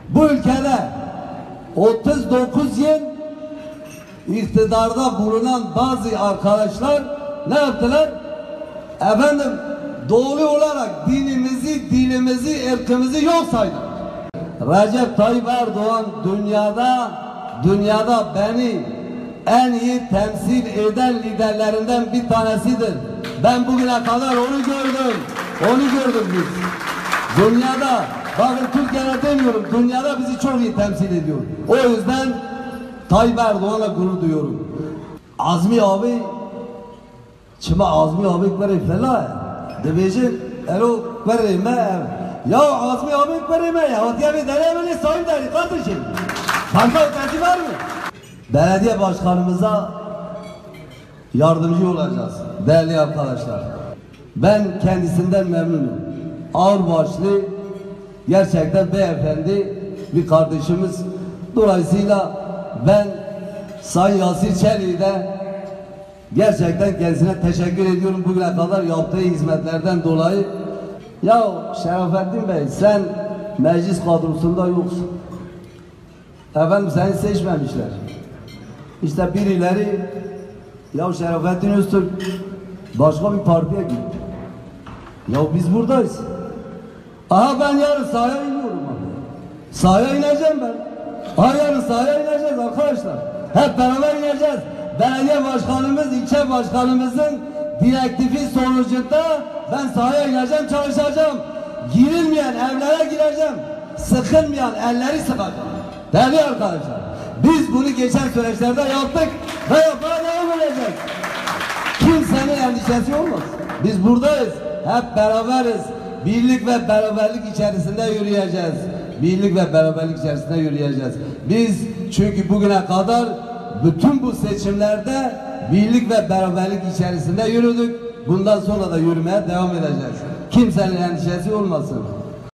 Bu ülkede 39 yıl iktidarda bulunan bazı arkadaşlar ne yaptılar? Efendim doğru olarak dinimizi, dilimizi, ırkımızı yok saydılar. Recep Tayyip Erdoğan dünyada beni en iyi temsil eden liderlerinden bir tanesidir. Ben bugüne kadar onu gördüm biz. Dünyada, bakın Türkiye'de demiyorum, dünyada bizi çok iyi temsil ediyor. O yüzden Tayyip Erdoğan'la gurur duyuyorum. Azmi abi, çıma Azmi abi kare fela, debecin, elo kare ya Azmi abi kare ya, diye bir denemeli sayın deri kardeşim. Banka ötesi var mı? Belediye başkanımıza yardımcı olacağız değerli arkadaşlar. Ben kendisinden memnunum. Ağırbaşlı, gerçekten beyefendi bir kardeşimiz. Dolayısıyla ben Sayın Yasir Çelik'e de gerçekten kendisine teşekkür ediyorum bugüne kadar yaptığı hizmetlerden dolayı. Ya Şerafettin Bey, sen meclis kadrosunda yoksun. Efendim seni seçmemişler. İşte birileri ya Şerafettin Öztürk başka bir partiye gitti. Ya biz buradayız. Aha ben yarın sahaya iniyorum. Sahaya ineceğim ben. Aha yarın sahaya ineceğiz arkadaşlar. Hep beraber ineceğiz. Belediye başkanımız, ilçe başkanımızın direktifi sonucunda ben sahaya ineceğim, çalışacağım. Girilmeyen evlere gireceğim. Sıkılmayan elleri sıkacağım. Değerli arkadaşlar, biz bunu geçen süreçlerde yaptık ve yapmaya devam edeceğiz. Kimsenin endişesi olmaz. Biz buradayız. Hep beraberiz. Birlik ve beraberlik içerisinde yürüyeceğiz. Birlik ve beraberlik içerisinde yürüyeceğiz. Biz çünkü bugüne kadar bütün bu seçimlerde birlik ve beraberlik içerisinde yürüdük. Bundan sonra da yürümeye devam edeceğiz. Kimsenin endişesi olmasın.